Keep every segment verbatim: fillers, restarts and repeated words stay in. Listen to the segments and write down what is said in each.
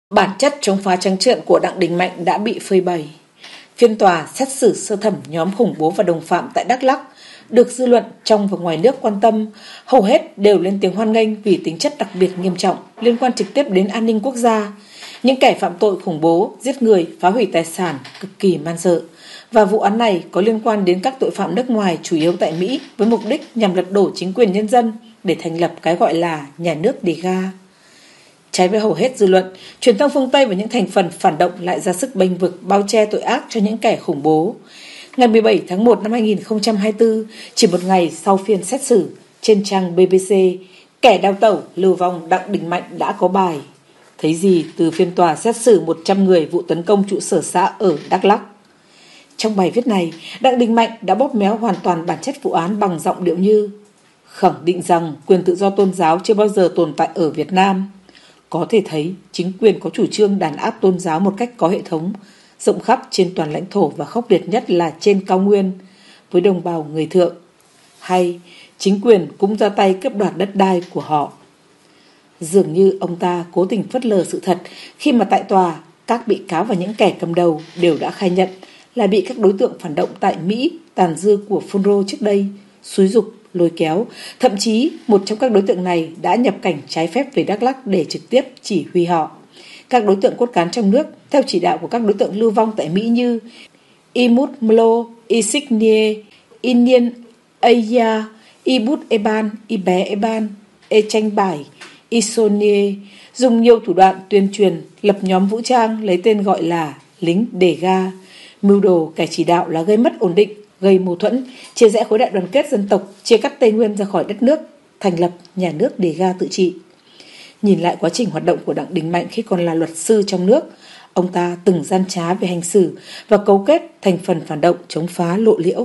Bản chất chống phá trắng trợn của Đặng Đình Mạnh đã bị phơi bày. Phiên tòa xét xử sơ thẩm nhóm khủng bố và đồng phạm tại Đắk Lắk được dư luận trong và ngoài nước quan tâm, hầu hết đều lên tiếng hoan nghênh vì tính chất đặc biệt nghiêm trọng, liên quan trực tiếp đến an ninh quốc gia. Những kẻ phạm tội khủng bố, giết người, phá hủy tài sản cực kỳ man dợ. Và vụ án này có liên quan đến các tội phạm nước ngoài chủ yếu tại Mỹ với mục đích nhằm lật đổ chính quyền nhân dân để thành lập cái gọi là nhà nước đề ga. Trái với hầu hết dư luận, truyền thông phương Tây và những thành phần phản động lại ra sức bênh vực bao che tội ác cho những kẻ khủng bố. Ngày mười bảy tháng một năm hai nghìn không trăm hai mươi tư, chỉ một ngày sau phiên xét xử, trên trang bê bê xê, kẻ đào tẩu lưu vong Đặng Đình Mạnh đã có bài thấy gì từ phiên tòa xét xử một trăm người vụ tấn công trụ sở xã ở Đắk Lắk. Trong bài viết này, Đặng Đình Mạnh đã bóp méo hoàn toàn bản chất vụ án bằng giọng điệu như khẳng định rằng quyền tự do tôn giáo chưa bao giờ tồn tại ở Việt Nam. Có thể thấy chính quyền có chủ trương đàn áp tôn giáo một cách có hệ thống, rộng khắp trên toàn lãnh thổ và khốc liệt nhất là trên cao nguyên với đồng bào người Thượng. Hay chính quyền cũng ra tay cướp đoạt đất đai của họ. Dường như ông ta cố tình phớt lờ sự thật khi mà tại tòa các bị cáo và những kẻ cầm đầu đều đã khai nhận là bị các đối tượng phản động tại Mỹ tàn dư của phun rô trước đây xúi giục, lôi kéo. Thậm chí một trong các đối tượng này đã nhập cảnh trái phép về Đắk Lắk để trực tiếp chỉ huy họ. Các đối tượng cốt cán trong nước theo chỉ đạo của các đối tượng lưu vong tại Mỹ như Imut Mlo, Isignie, Inien Aya, Ibut Eban, Ibe Eban, Echanh Bài, Isonie dùng nhiều thủ đoạn tuyên truyền, lập nhóm vũ trang lấy tên gọi là lính đề ga. Mưu đồ kẻ chỉ đạo là gây mất ổn định, gây mâu thuẫn, chia rẽ khối đại đoàn kết dân tộc, chia cắt Tây Nguyên ra khỏi đất nước, thành lập nhà nước đề ga tự trị. Nhìn lại quá trình hoạt động của Đặng Đình Mạnh khi còn là luật sư trong nước, ông ta từng gian trá về hành xử và cấu kết thành phần phản động chống phá lộ liễu.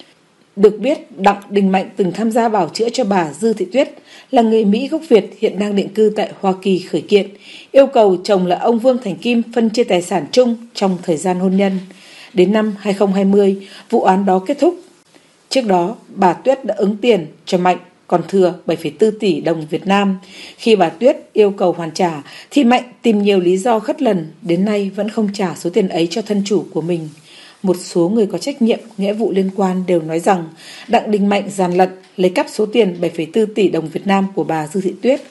Được biết, Đặng Đình Mạnh từng tham gia bào chữa cho bà Dư Thị Tuyết, là người Mỹ gốc Việt hiện đang định cư tại Hoa Kỳ khởi kiện, yêu cầu chồng là ông Vương Thành Kim phân chia tài sản chung trong thời gian hôn nhân. Đến năm hai nghìn không trăm hai mươi, vụ án đó kết thúc. Trước đó, bà Tuyết đã ứng tiền cho Mạnh còn thừa bảy phẩy bốn tỷ đồng Việt Nam. Khi bà Tuyết yêu cầu hoàn trả, thì Mạnh tìm nhiều lý do khất lần, đến nay vẫn không trả số tiền ấy cho thân chủ của mình. Một số người có trách nhiệm, nghĩa vụ liên quan đều nói rằng Đặng Đình Mạnh gian lận lấy cắp số tiền bảy phẩy bốn tỷ đồng Việt Nam của bà Dư Thị Tuyết.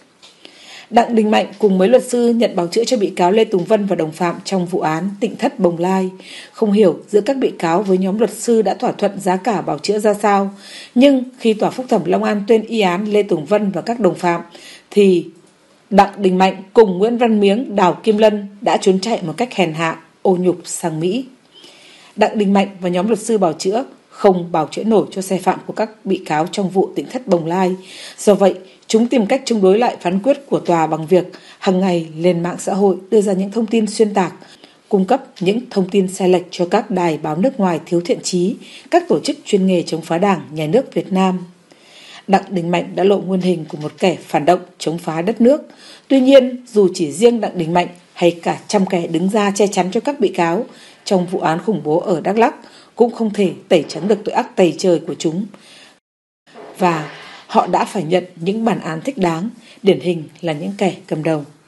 Đặng Đình Mạnh cùng mấy luật sư nhận bào chữa cho bị cáo Lê Tùng Vân và đồng phạm trong vụ án Tỉnh Thất Bồng Lai. Không hiểu giữa các bị cáo với nhóm luật sư đã thỏa thuận giá cả bào chữa ra sao. Nhưng khi Tòa Phúc thẩm Long An tuyên y án Lê Tùng Vân và các đồng phạm, thì Đặng Đình Mạnh cùng Nguyễn Văn Miếng, Đào Kim Lân đã trốn chạy một cách hèn hạ, ô nhục sang Mỹ. Đặng Đình Mạnh và nhóm luật sư bào chữa không bào chữa nổi cho sai phạm của các bị cáo trong vụ Tỉnh Thất Bồng Lai. Do vậy, chúng tìm cách chống đối lại phán quyết của tòa bằng việc hàng ngày lên mạng xã hội đưa ra những thông tin xuyên tạc, cung cấp những thông tin sai lệch cho các đài báo nước ngoài thiếu thiện chí, các tổ chức chuyên nghề chống phá Đảng, Nhà nước Việt Nam. Đặng Đình Mạnh đã lộ nguyên hình của một kẻ phản động chống phá đất nước. Tuy nhiên, dù chỉ riêng Đặng Đình Mạnh hay cả trăm kẻ đứng ra che chắn cho các bị cáo trong vụ án khủng bố ở Đắk Lắk cũng không thể tẩy trắng được tội ác tày trời của chúng. Và họ đã phải nhận những bản án thích đáng, điển hình là những kẻ cầm đầu.